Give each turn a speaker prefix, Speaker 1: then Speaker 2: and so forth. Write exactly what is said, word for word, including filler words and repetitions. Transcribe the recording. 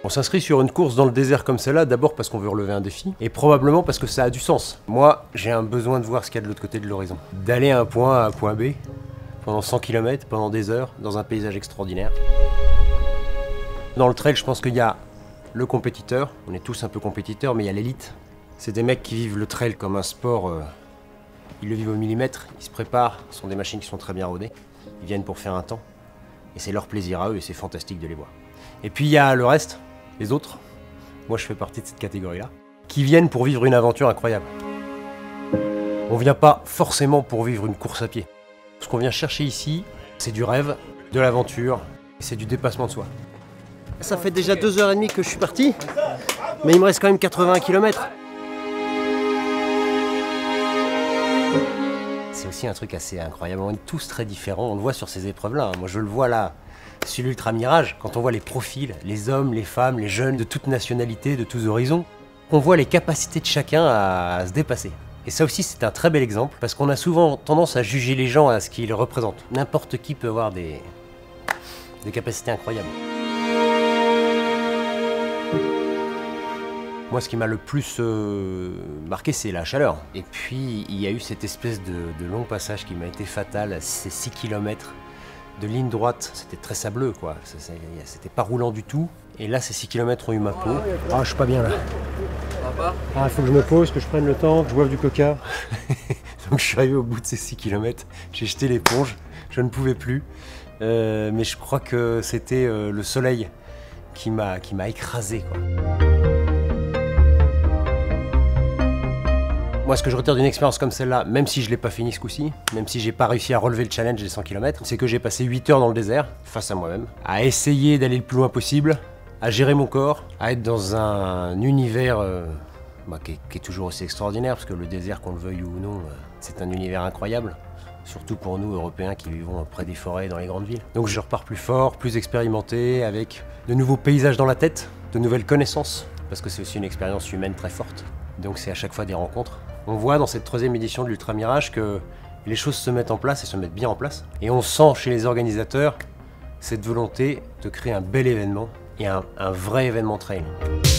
Speaker 1: On s'inscrit sur une course dans le désert comme celle-là, d'abord parce qu'on veut relever un défi, et probablement parce que ça a du sens. Moi, j'ai un besoin de voir ce qu'il y a de l'autre côté de l'horizon. D'aller à un point A à un point B, pendant cent kilomètres, pendant des heures, dans un paysage extraordinaire. Dans le trail, je pense qu'il y a le compétiteur, on est tous un peu compétiteurs, mais il y a l'élite. C'est des mecs qui vivent le trail comme un sport, euh, ils le vivent au millimètre, ils se préparent, ce sont des machines qui sont très bien rodées, ils viennent pour faire un temps, et c'est leur plaisir à eux, et c'est fantastique de les voir. Et puis il y a le reste, les autres, moi je fais partie de cette catégorie-là, qui viennent pour vivre une aventure incroyable. On vient pas forcément pour vivre une course à pied. Ce qu'on vient chercher ici, c'est du rêve, de l'aventure, et c'est du dépassement de soi. Ça fait déjà deux heures et demie que je suis parti, mais il me reste quand même quatre-vingts kilomètres. C'est aussi un truc assez incroyable, on est tous très différents, on le voit sur ces épreuves-là. Moi je le vois là, sur l'Ultra Mirage, quand on voit les profils, les hommes, les femmes, les jeunes, de toutes nationalités, de tous horizons, on voit les capacités de chacun à, à se dépasser. Et ça aussi c'est un très bel exemple, parce qu'on a souvent tendance à juger les gens à ce qu'ils représentent. N'importe qui peut avoir des, des capacités incroyables. Moi, ce qui m'a le plus euh, marqué, c'est la chaleur. Et puis, il y a eu cette espèce de, de long passage qui m'a été fatal, ces six kilomètres de ligne droite. C'était très sableux, quoi. C'était pas roulant du tout. Et là, ces six kilomètres ont eu ma peau. Ah, je suis pas bien, là. Ah, il faut que je me pose, que je prenne le temps, que je boive du coca. Donc, je suis arrivé au bout de ces six kilomètres. J'ai jeté l'éponge. Je ne pouvais plus. Euh, mais je crois que c'était euh, le soleil qui m'a qui m'a écrasé, quoi. Moi, ce que je retire d'une expérience comme celle-là, même si je ne l'ai pas fini ce coup-ci, même si j'ai pas réussi à relever le challenge des cent kilomètres, c'est que j'ai passé huit heures dans le désert, face à moi-même, à essayer d'aller le plus loin possible, à gérer mon corps, à être dans un univers euh, bah, qui, est, qui est toujours aussi extraordinaire, parce que le désert, qu'on le veuille ou non, euh, c'est un univers incroyable, surtout pour nous, Européens, qui vivons près des forêts, dans les grandes villes. Donc je repars plus fort, plus expérimenté, avec de nouveaux paysages dans la tête, de nouvelles connaissances, parce que c'est aussi une expérience humaine très forte. Donc c'est à chaque fois des rencontres. On voit dans cette troisième édition de l'Ultra Mirage que les choses se mettent en place et se mettent bien en place. Et on sent chez les organisateurs cette volonté de créer un bel événement et un, un vrai événement trail.